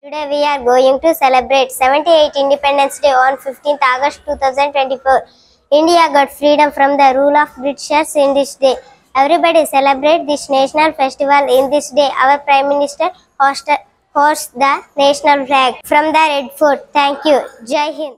Today we are going to celebrate 78th Independence Day on 15th August 2024. India got freedom from the rule of Britishers in this day. Everybody celebrate this national festival in this day. Our Prime Minister hosts the national flag from the Red Fort. Thank you. Jai Hind.